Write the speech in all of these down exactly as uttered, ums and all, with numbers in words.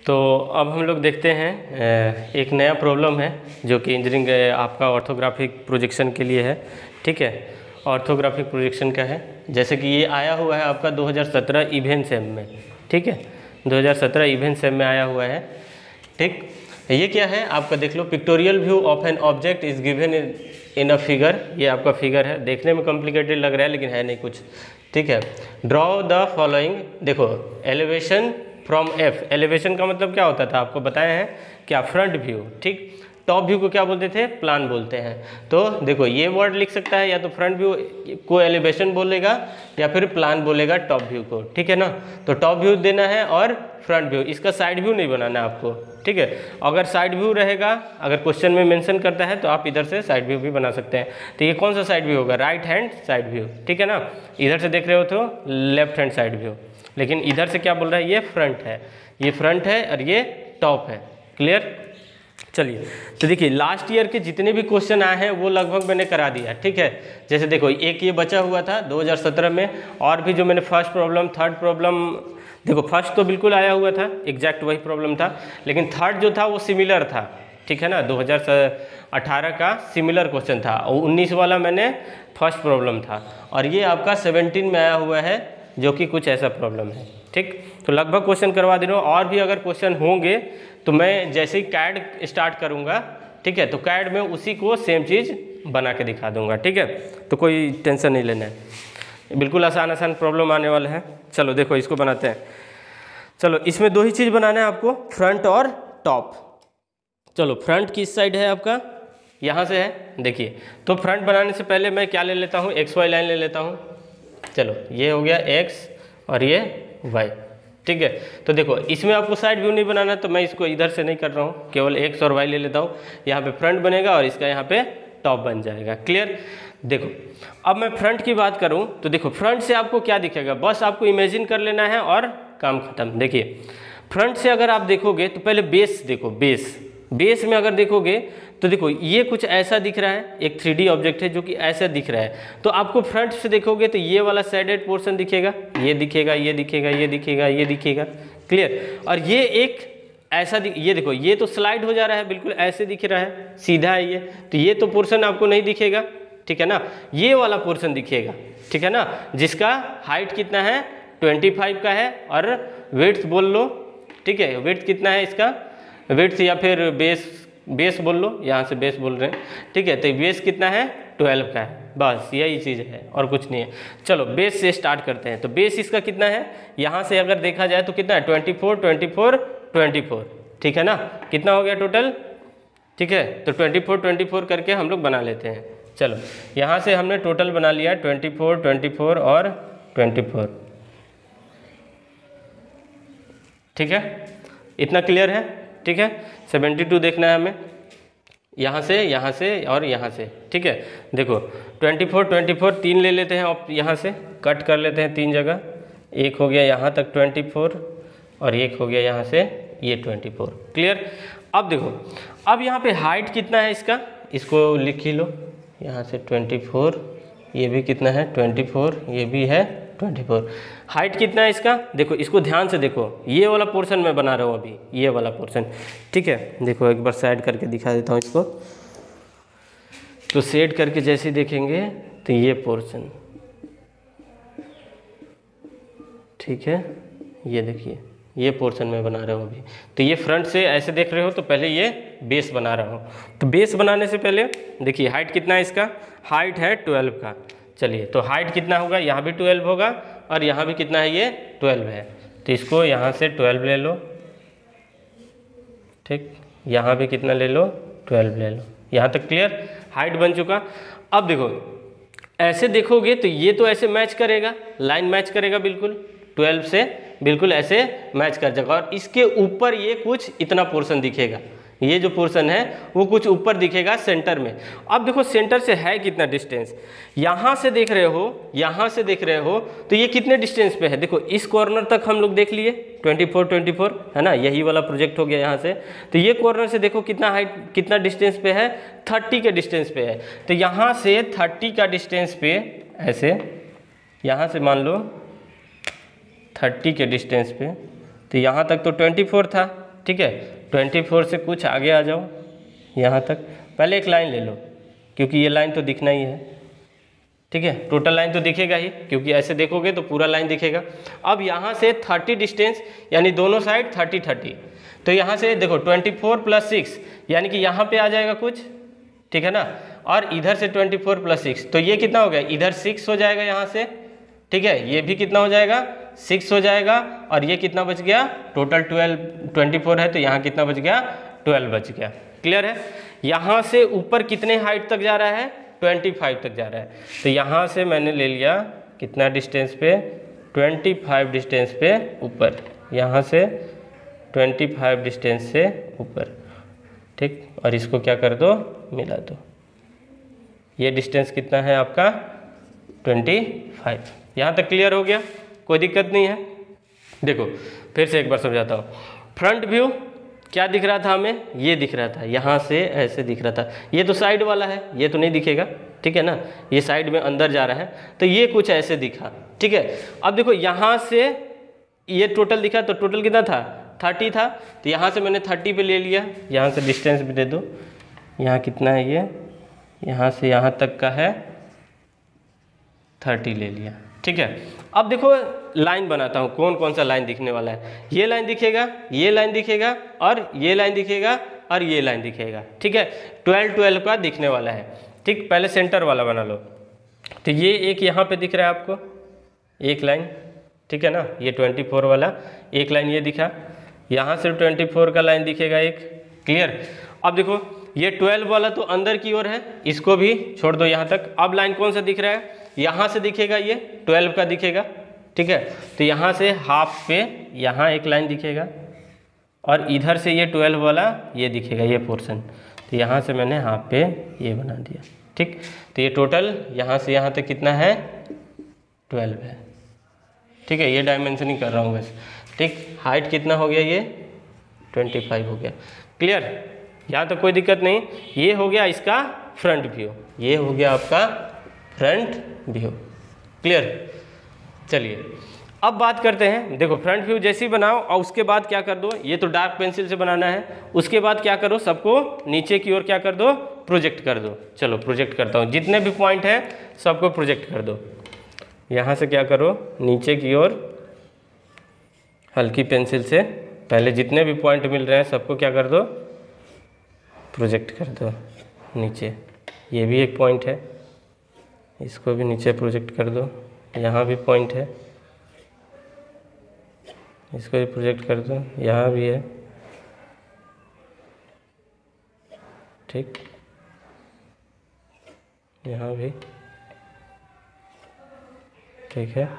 तो अब हम लोग देखते हैं एक नया प्रॉब्लम है जो कि इंजीनियरिंग आपका ऑर्थोग्राफिक प्रोजेक्शन के लिए है। ठीक है, ऑर्थोग्राफिक प्रोजेक्शन का है, जैसे कि ये आया हुआ है आपका दो हज़ार सत्रह इवेंट सेम में। ठीक है, दो हज़ार सत्रह इवेंट सेम में आया हुआ है। ठीक, ये क्या है आपका देख लो, pictorial view of an object is given in a figure. ये आपका फिगर है, देखने में कॉम्प्लिकेटेड लग रहा है लेकिन है नहीं कुछ। ठीक है, ड्रॉ द फॉलोइंग। देखो एलिवेशन फ्रॉम एफ, एलिवेशन का मतलब क्या होता था आपको बताया है, क्या फ्रंट व्यू। ठीक, टॉप व्यू को क्या बोलते थे, प्लान बोलते हैं। तो देखो ये वर्ड लिख सकता है, या तो फ्रंट व्यू को एलिवेशन बोलेगा या फिर प्लान बोलेगा टॉप व्यू को। ठीक है ना, तो टॉप व्यू देना है और फ्रंट व्यू, इसका साइड व्यू नहीं बनाना है आपको। ठीक है, अगर साइड व्यू रहेगा, अगर क्वेश्चन में मेंशन करता है तो आप इधर से साइड व्यू भी बना सकते हैं। तो ये कौन सा साइड व्यू होगा, राइट हैंड साइड व्यू। ठीक है ना, इधर से देख रहे हो तो लेफ्ट हैंड साइड व्यू, लेकिन इधर से क्या बोल रहा है, ये फ्रंट है, ये फ्रंट है और ये टॉप है। क्लियर, चलिए तो देखिए लास्ट ईयर के जितने भी क्वेश्चन आए हैं वो लगभग मैंने करा दिया। ठीक है, जैसे देखो एक ये बचा हुआ था दो हज़ार सत्रह में, और भी जो मैंने फर्स्ट प्रॉब्लम थर्ड प्रॉब्लम, देखो फर्स्ट तो बिल्कुल आया हुआ था, एग्जैक्ट वही प्रॉब्लम था, लेकिन थर्ड जो था वो सिमिलर था। ठीक है ना, दो हज़ार अठारह का सिमिलर क्वेश्चन था, और उन्नीस वाला मैंने फर्स्ट प्रॉब्लम था, और ये आपका सेवनटीन में आया हुआ है जो कि कुछ ऐसा प्रॉब्लम है। ठीक, तो लगभग क्वेश्चन करवा दे रहा हूँ, और भी अगर क्वेश्चन होंगे तो मैं जैसे ही कैड स्टार्ट करूँगा, ठीक है, तो कैड में उसी को सेम चीज़ बना के दिखा दूंगा। ठीक है, तो कोई टेंशन नहीं लेना है, बिल्कुल आसान आसान प्रॉब्लम आने वाला है। चलो देखो इसको बनाते हैं। चलो इसमें दो ही चीज़ बनाना है आपको, फ्रंट और टॉप। चलो फ्रंट किस साइड है आपका, यहाँ से है। देखिए तो फ्रंट बनाने से पहले मैं क्या ले लेता हूँ, एक्स वाई लाइन ले लेता हूँ। चलो ये हो गया एक्स और ये वाई। ठीक है, तो देखो इसमें आपको साइड व्यू नहीं बनाना, तो मैं इसको इधर से नहीं कर रहा हूँ, केवल एक्स और वाई ले लेता हूँ। यहाँ पे फ्रंट बनेगा और इसका यहाँ पे टॉप बन जाएगा। क्लियर, देखो अब मैं फ्रंट की बात करूँ तो देखो फ्रंट से आपको क्या दिखेगा, बस आपको इमेजिन कर लेना है और काम खत्म। देखिए फ्रंट से अगर आप देखोगे तो पहले बेस देखो, बेस बेस में अगर देखोगे तो देखो ये कुछ ऐसा दिख रहा है, एक थ्री डी ऑब्जेक्ट है जो कि ऐसा दिख रहा है। तो आपको फ्रंट से देखोगे तो ये वाला शेडेड पोर्शन दिखेगा, ये दिखेगा, ये दिखेगा, ये दिखेगा, ये दिखेगा। क्लियर, और ये एक ऐसा ये देखो ये तो स्लाइड हो जा रहा है, बिल्कुल ऐसे दिख रहा है, सीधा है ये, तो ये तो पोर्शन आपको नहीं दिखेगा। ठीक है ना, ये वाला पोर्शन दिखेगा। ठीक है ना, जिसका हाइट कितना है पच्चीस का है, और विड्थ बोल लो। ठीक है, विड्थ कितना है इसका, विड्थ या फिर बेस, बेस बोल लो, यहाँ से बेस बोल रहे हैं। ठीक है, तो बेस कितना है बारह का है, बस यही चीज़ है और कुछ नहीं है। चलो बेस से स्टार्ट करते हैं। तो बेस इसका कितना है, यहाँ से अगर देखा जाए तो कितना है चौबीस, चौबीस, चौबीस। ठीक है ना, कितना हो गया टोटल। ठीक है, तो चौबीस, चौबीस करके हम लोग बना लेते हैं। चलो यहाँ से हमने टोटल बना लिया चौबीस, चौबीस और चौबीस। ठीक है, इतना क्लियर है। ठीक है, बहत्तर देखना है हमें, यहाँ से यहाँ से और यहाँ से। ठीक है, देखो चौबीस, चौबीस तीन ले लेते हैं, और यहाँ से कट कर लेते हैं तीन जगह। एक हो गया यहाँ तक चौबीस और एक हो गया यहाँ से ये चौबीस। क्लियर, अब देखो अब यहाँ पे हाइट कितना है इसका, इसको लिख ही लो, यहाँ से चौबीस, ये भी कितना है चौबीस, ये भी है चौबीस। हाइट कितना है इसका, देखो इसको ध्यान से देखो, ये वाला पोर्शन मैं बना रहा हूँ अभी, ये वाला पोर्शन। ठीक है, देखो एक बार साइड करके दिखा देता हूँ इसको। तो सेट करके जैसे देखेंगे तो ये पोर्शन, ठीक है, ये देखिए ये पोर्शन मैं बना रहा हूँ अभी। तो ये फ्रंट से ऐसे देख रहे हो, तो पहले ये बेस बना रहा हूँ। तो बेस बनाने से पहले देखिए हाइट कितना है इसका, हाइट है बारह का। चलिए तो हाइट कितना होगा, यहाँ भी बारह होगा और यहाँ भी कितना है, ये बारह है। तो इसको यहाँ से बारह ले लो। ठीक, यहाँ भी कितना ले लो, बारह ले लो। यहाँ तक क्लियर, हाइट बन चुका। अब देखो ऐसे देखोगे तो ये तो ऐसे मैच करेगा, लाइन मैच करेगा बिल्कुल, बारह से बिल्कुल ऐसे मैच कर जाएगा, और इसके ऊपर ये कुछ इतना पोर्शन दिखेगा, ये जो पोर्शन है वो कुछ ऊपर दिखेगा सेंटर में। अब देखो सेंटर से है कितना डिस्टेंस, यहाँ से देख रहे हो, यहाँ से देख रहे हो तो ये कितने डिस्टेंस पे है, देखो इस कॉर्नर तक हम लोग देख लिए चौबीस, चौबीस है ना, यही वाला प्रोजेक्ट हो गया यहाँ से। तो ये कॉर्नर से देखो कितना हाइट, कितना डिस्टेंस पे है, तीस के डिस्टेंस पे है। तो यहाँ से तीस का डिस्टेंस पे ऐसे, यहाँ से मान लो तीस के डिस्टेंस पे, तो यहाँ तक तो चौबीस था, ठीक है। ट्वेंटी फोर से कुछ आगे आ जाओ यहाँ तक, पहले एक लाइन ले लो क्योंकि ये लाइन तो दिखना ही है, ठीक है। टोटल लाइन तो दिखेगा ही क्योंकि ऐसे देखोगे तो पूरा लाइन दिखेगा। अब यहाँ से थर्टी डिस्टेंस यानी दोनों साइड थर्टी थर्टी, तो यहाँ से देखो ट्वेंटी फोर प्लस सिक्स यानी कि यहाँ पे आ जाएगा कुछ, ठीक है ना, और इधर से ट्वेंटी फोर प्लस सिक्स, तो ये कितना हो गया, इधर सिक्स हो जाएगा यहाँ से, ठीक है। ये भी कितना हो जाएगा, सिक्स हो जाएगा, और ये कितना बच गया, टोटल ट्वेल्व, ट्वेंटी फोर है तो यहाँ कितना बच गया, ट्वेल्व बच गया। क्लियर है। यहाँ से ऊपर कितने हाइट तक जा रहा है, ट्वेंटी फाइव तक जा रहा है, तो यहाँ से मैंने ले लिया कितना डिस्टेंस पे, ट्वेंटी फाइव डिस्टेंस पे ऊपर, यहाँ से ट्वेंटी फाइव डिस्टेंस से ऊपर, ठीक। और इसको क्या कर दो, मिला दो। ये डिस्टेंस कितना है आपका, ट्वेंटी फाइव। यहाँ तक क्लियर हो गया, कोई दिक्कत नहीं है। देखो फिर से एक बार समझाता हूँ। फ्रंट व्यू क्या दिख रहा था हमें, ये दिख रहा था, यहाँ से ऐसे दिख रहा था। ये तो साइड वाला है, ये तो नहीं दिखेगा, ठीक है ना, ये साइड में अंदर जा रहा है, तो ये कुछ ऐसे दिखा, ठीक है। अब देखो यहाँ से ये टोटल दिखा, तो टोटल कितना था, थर्टी था, तो यहाँ से मैंने थर्टी पे ले लिया। यहाँ से डिस्टेंस भी दे दो, यहाँ कितना है, ये यहाँ से यहाँ तक का है थर्टी ले लिया, ठीक है। अब देखो लाइन बनाता हूँ, कौन कौन सा लाइन दिखने वाला है। ये लाइन दिखेगा, ये लाइन दिखेगा, और ये लाइन दिखेगा, और ये लाइन दिखेगा, ठीक है। ट्वेल्व ट्वेल्व का दिखने वाला है, ठीक। पहले सेंटर वाला बना लो, तो ये एक यहाँ पे दिख रहा है आपको, एक लाइन, ठीक है ना, ये ट्वेंटी फोर वाला एक लाइन ये दिखा, यहाँ से ट्वेंटी फोर का लाइन दिखेगा एक। क्लियर। अब देखो ये ट्वेल्व वाला तो अंदर की ओर है, इसको भी छोड़ दो यहाँ तक। अब लाइन कौन सा दिख रहा है, यहाँ से दिखेगा, ये ट्वेल्व का दिखेगा, ठीक है। तो यहाँ से हाफ पे यहाँ एक लाइन दिखेगा, और इधर से ये ट्वेल्व वाला ये दिखेगा, ये पोर्शन, तो यहाँ से मैंने हाफ पे ये बना दिया, ठीक। तो ये टोटल यहाँ से यहाँ तक कितना है, ट्वेल्व है, ठीक है। ये डायमेंशनिंग कर रहा हूँ बस, ठीक। हाइट कितना हो गया, ये ट्वेंटी फाइव हो गया। क्लियर। यहाँ तक कोई दिक्कत नहीं। ये हो गया इसका फ्रंट व्यू, ये हो गया आपका फ्रंट व्यू। क्लियर। चलिए अब बात करते हैं। देखो फ्रंट व्यू जैसे ही बनाओ और उसके बाद क्या कर दो, ये तो डार्क पेंसिल से बनाना है, उसके बाद क्या करो, सबको नीचे की ओर क्या कर दो, प्रोजेक्ट कर दो। चलो प्रोजेक्ट करता हूँ, जितने भी पॉइंट हैं सबको प्रोजेक्ट कर दो। यहाँ से क्या करो, नीचे की ओर हल्की पेंसिल से पहले जितने भी पॉइंट मिल रहे हैं सबको क्या कर दो, प्रोजेक्ट कर दो नीचे। ये भी एक पॉइंट है, इसको भी नीचे प्रोजेक्ट कर दो। यहाँ भी पॉइंट है, इसको भी प्रोजेक्ट कर दो, यहाँ भी है, ठीक। यहाँ भी ठीक है,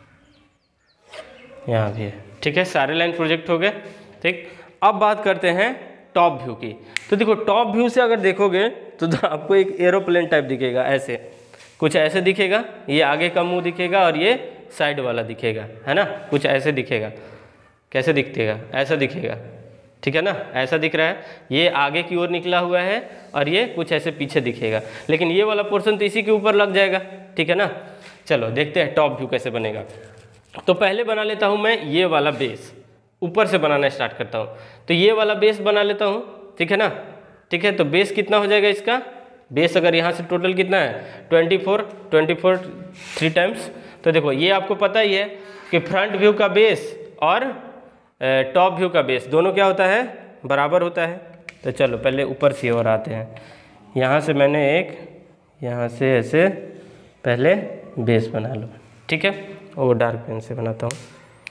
यहाँ भी है, ठीक है। सारे लाइन प्रोजेक्ट हो गए, ठीक। अब बात करते हैं टॉप व्यू की। तो देखो टॉप व्यू से अगर देखोगे तो, तो आपको एक एरोप्लेन टाइप दिखेगा, ऐसे कुछ ऐसे दिखेगा, ये आगे का मुंह दिखेगा और ये साइड वाला दिखेगा, है ना, कुछ ऐसे दिखेगा। कैसे दिखेगा, ऐसा दिखेगा, ठीक है ना, ऐसा दिख रहा है, ये आगे की ओर निकला हुआ है और ये कुछ ऐसे पीछे दिखेगा, लेकिन ये वाला पोर्शन तो इसी के ऊपर लग जाएगा, ठीक है ना। चलो देखते हैं टॉप व्यू कैसे बनेगा। तो पहले बना लेता हूँ मैं ये वाला बेस, ऊपर से बनाना स्टार्ट करता हूँ। तो ये वाला बेस बना लेता हूँ, ठीक है ना, ठीक है। तो बेस कितना हो जाएगा इसका, बेस अगर यहाँ से टोटल कितना है, twenty four, twenty four three times. तो देखो ये आपको पता ही है कि फ्रंट व्यू का बेस और टॉप व्यू का बेस दोनों क्या होता है, बराबर होता है। तो चलो पहले ऊपर से और आते हैं। यहाँ से मैंने एक, यहाँ से ऐसे पहले बेस बना लो, ठीक है। वो डार्क पेन से बनाता हूँ,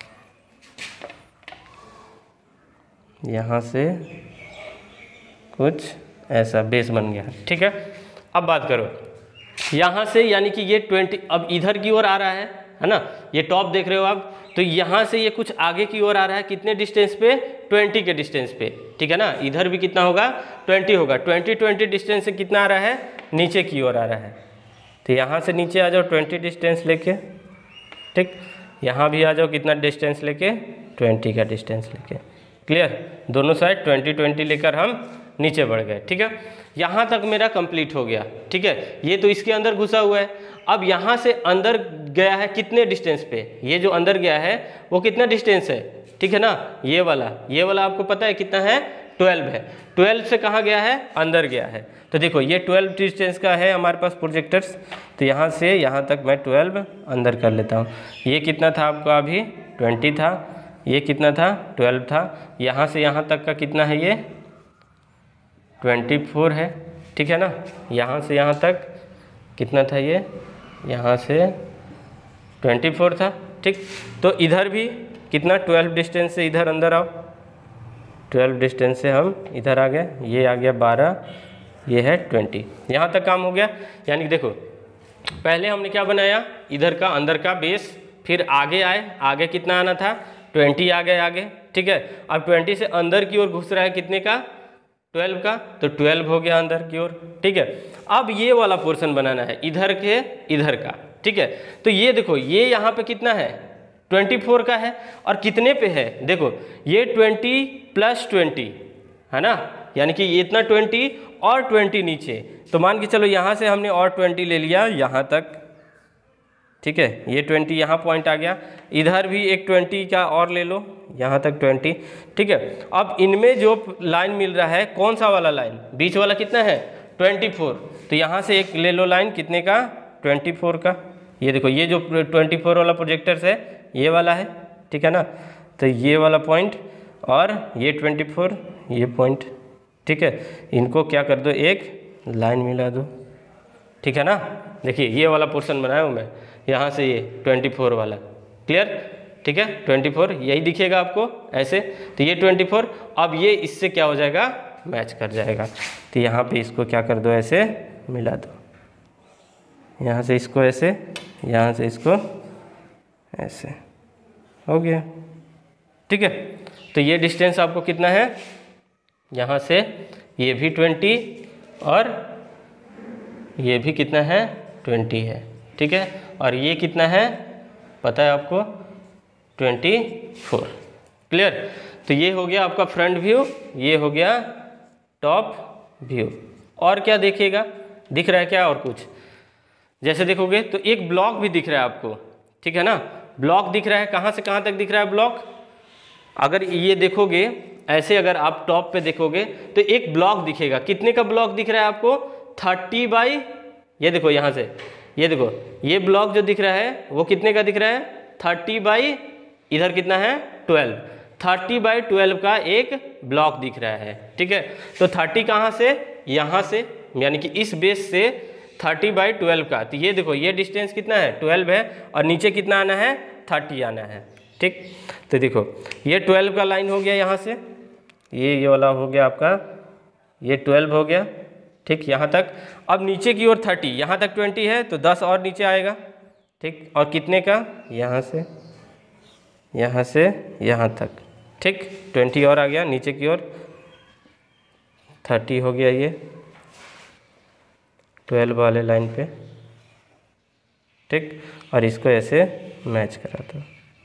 यहाँ से कुछ ऐसा बेस बन गया, ठीक है। अब बात करो यहाँ से, यानी कि ये ट्वेंटी अब इधर की ओर आ रहा है, है ना, ये टॉप देख रहे हो आप। तो यहाँ से ये कुछ आगे की ओर आ रहा है, कितने डिस्टेंस पे, ट्वेंटी के डिस्टेंस पे, ठीक है ना। इधर भी कितना होगा, ट्वेंटी होगा। ट्वेंटी ट्वेंटी डिस्टेंस से कितना आ रहा है, नीचे की ओर आ रहा है। तो यहाँ से नीचे आ जाओ ट्वेंटी डिस्टेंस लेके, ठीक। यहाँ भी आ जाओ कितना डिस्टेंस लेके, ट्वेंटी का डिस्टेंस लेके। क्लियर। दोनों साइड ट्वेंटी ट्वेंटी लेकर हम नीचे बढ़ गए, ठीक है। यहाँ तक मेरा कंप्लीट हो गया, ठीक है। ये तो इसके अंदर घुसा हुआ है। अब यहाँ से अंदर गया है कितने डिस्टेंस पे, ये जो अंदर गया है वो कितना डिस्टेंस है, ठीक है ना। ये वाला ये वाला आपको पता है कितना है, ट्वेल्व है। ट्वेल्व से कहाँ गया है, अंदर गया है। तो देखो ये ट्वेल्व डिस्टेंस का है हमारे पास प्रोजेक्टर्स, तो यहाँ से यहाँ तक मैं ट्वेल्व अंदर कर लेता हूँ। ये कितना था आपका अभी, ट्वेंटी था। ये कितना था, ट्वेल्व था। यहाँ से यहाँ तक का कितना है, ये ट्वेंटी फोर है, ठीक है ना। यहाँ से यहाँ तक कितना था, ये यहाँ से ट्वेंटी फोर था, ठीक। तो इधर भी कितना, ट्वेल्व डिस्टेंस से इधर अंदर आओ, ट्वेल्व डिस्टेंस से हम इधर आ गए, ये आ गया बारह, ये है ट्वेंटी। यहाँ तक काम हो गया। यानी देखो पहले हमने क्या बनाया, इधर का अंदर का बेस, फिर आगे आए, आगे कितना आना था, ट्वेंटी आ गए आगे, ठीक है। अब ट्वेंटी से अंदर की ओर घुस रहा है कितने का, ट्वेल्व का, तो ट्वेल्व हो गया अंदर की ओर, ठीक है। अब ये वाला पोर्शन बनाना है इधर के इधर का, ठीक है। तो ये देखो ये यहाँ पे कितना है, ट्वेंटी फोर का है, और कितने पे है, देखो ये ट्वेंटी प्लस ट्वेंटी है ना, यानी कि ये इतना ट्वेंटी और ट्वेंटी नीचे, तो मान के चलो यहाँ से हमने और ट्वेंटी ले लिया यहाँ तक, ठीक है। ये ट्वेंटी यहाँ पॉइंट आ गया, इधर भी एक ट्वेंटी का और ले लो, यहाँ तक ट्वेंटी, ठीक है। अब इनमें जो लाइन मिल रहा है, कौन सा वाला लाइन, बीच वाला कितना है, ट्वेंटी फोर, तो यहाँ से एक ले लो लाइन, कितने का, ट्वेंटी फोर का। ये देखो ये जो ट्वेंटी फोर वाला प्रोजेक्टर्स है ये वाला है, ठीक है ना। तो ये वाला पॉइंट और ये ट्वेंटी फोर ये पॉइंट, ठीक है। इनको क्या कर दो, एक लाइन मिला दो, ठीक है ना। देखिए ये वाला पोर्शन बनाया हूँ मैं, यहाँ से ये ट्वेंटी फोर वाला, क्लियर, ठीक है। ट्वेंटी फोर यही दिखेगा आपको ऐसे, तो ये ट्वेंटी फोर, अब ये इससे क्या हो जाएगा, मैच कर जाएगा। तो यहाँ पे इसको क्या कर दो, ऐसे मिला दो, यहाँ से इसको ऐसे, यहाँ से इसको ऐसे, हो गया, ठीक है। तो ये डिस्टेंस आपको कितना है, यहाँ से ये भी ट्वेंटी और ये भी कितना है, ट्वेंटी है, ठीक है। और ये कितना है पता है आपको, ट्वेंटी फोर, क्लियर। तो ये हो गया आपका फ्रंट व्यू, ये हो गया टॉप व्यू। और क्या देखिएगा, दिख रहा है क्या और कुछ, जैसे देखोगे तो एक ब्लॉक भी दिख रहा है आपको, ठीक है ना। ब्लॉक दिख रहा है, कहाँ से कहाँ तक दिख रहा है ब्लॉक, अगर ये देखोगे ऐसे, अगर आप टॉप पे देखोगे तो एक ब्लॉक दिखेगा, कितने का ब्लॉक दिख रहा है आपको, थर्टी बाई, ये देखो यहाँ से, ये देखो ये ब्लॉक जो दिख रहा है वो कितने का दिख रहा है, थर्टी बाई, इधर कितना है, ट्वेल्व, थर्टी बाई ट्वेल्व का एक ब्लॉक दिख रहा है, ठीक है। तो थर्टी कहाँ से, यहाँ से, यानी कि इस बेस से थर्टी बाई ट्वेल्व का, तो ये देखो ये डिस्टेंस कितना है, ट्वेल्व है, और नीचे कितना आना है, थर्टी आना है, ठीक। तो देखो ये ट्वेल्व का लाइन हो गया, यहाँ से ये ये वाला हो गया आपका, ये ट्वेल्व हो गया, ठीक, यहाँ तक। अब नीचे की ओर थर्टी, यहाँ तक ट्वेंटी है तो दस और नीचे आएगा, ठीक। और कितने का, यहाँ से यहाँ से यहाँ तक, ठीक, ट्वेंटी और आ गया नीचे की ओर, थर्टी हो गया ये ट्वेल्व वाले लाइन पे, ठीक। और इसको ऐसे मैच करा दो,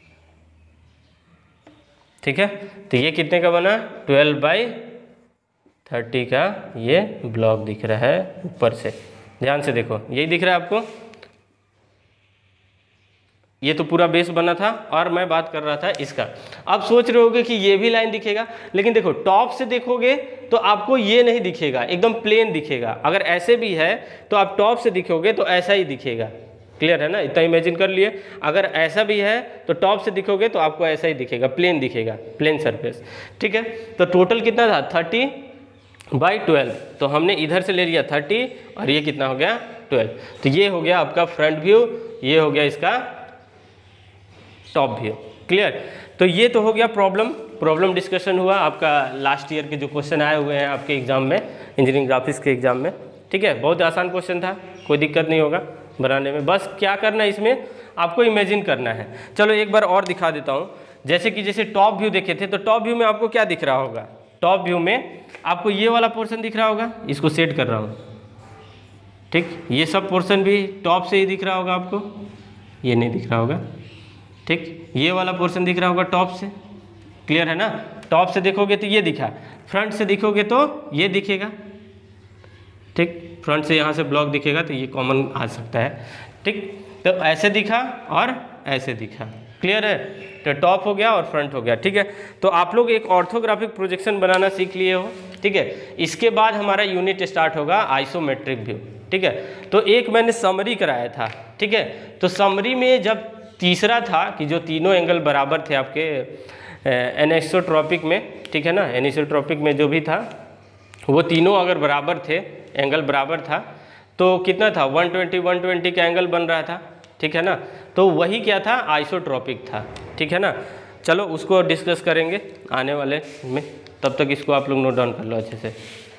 ठीक है। तो ये कितने का बना, ट्वेल्व बाई थर्टी का ये ब्लॉक दिख रहा है ऊपर से, ध्यान से देखो यही दिख रहा है आपको। ये तो पूरा बेस बना था और मैं बात कर रहा था इसका। अब सोच रहे होगे कि ये भी लाइन दिखेगा, लेकिन देखो टॉप से देखोगे तो आपको ये नहीं दिखेगा, एकदम प्लेन दिखेगा। अगर ऐसे भी है तो आप टॉप से दिखोगे तो ऐसा ही दिखेगा, क्लियर है ना, इतना इमेजिन कर लिए। अगर ऐसा भी है तो टॉप से दिखोगे तो आपको ऐसा ही दिखेगा, प्लेन दिखेगा, प्लेन सरफेस, ठीक है। तो टोटल कितना था, थर्टी बाई ट्वेल्व, तो हमने इधर से ले लिया थर्टी और ये कितना हो गया, ट्वेल्व। तो ये हो गया आपका फ्रंट व्यू, ये हो गया इसका टॉप व्यू, क्लियर। तो ये तो हो गया प्रॉब्लम प्रॉब्लम डिस्कशन हुआ आपका लास्ट ईयर के जो क्वेश्चन आए हुए हैं आपके एग्जाम में, इंजीनियरिंग ग्राफिक्स के एग्जाम में, ठीक है। बहुत आसान क्वेश्चन था, कोई दिक्कत नहीं होगा बनाने में, बस क्या करना है इसमें आपको इमेजिन करना है। चलो एक बार और दिखा देता हूँ, जैसे कि जैसे टॉप व्यू देखे थे तो टॉप व्यू में आपको क्या दिख रहा होगा, टॉप व्यू में आपको ये वाला पोर्शन दिख रहा होगा, इसको सेट कर रहा हूँ, ठीक। ये सब पोर्शन भी टॉप से ही दिख रहा होगा आपको, ये नहीं दिख रहा होगा, ठीक। ये वाला पोर्शन दिख रहा होगा टॉप से, क्लियर है ना। टॉप से देखोगे तो ये दिखा, फ्रंट से दिखोगे तो ये दिखेगा, ठीक। फ्रंट से यहाँ से ब्लॉक दिखेगा तो ये कॉमन आ सकता है, ठीक। तो ऐसे दिखा और ऐसे दिखा, क्लियर है? तो टॉप हो गया और फ्रंट हो गया, ठीक है। तो आप लोग एक ऑर्थोग्राफिक प्रोजेक्शन बनाना सीख लिए हो, ठीक है। इसके बाद हमारा यूनिट स्टार्ट होगा आइसोमेट्रिक व्यू, ठीक है। तो एक मैंने समरी कराया था, ठीक है। तो समरी में जब तीसरा था कि जो तीनों एंगल बराबर थे आपके एनिसोट्रॉपिक में, ठीक है ना, एनिसोट्रॉपिक में जो भी था वो तीनों अगर बराबर थे, एंगल बराबर था, तो कितना था वन ट्वेंटी वन ट्वेंटी का एंगल बन रहा था, ठीक है ना। तो वही क्या था, आइसोट्रॉपिक था, ठीक है ना। चलो उसको डिस्कस करेंगे आने वाले में, तब तक इसको आप लोग नोट डाउन कर लो अच्छे से।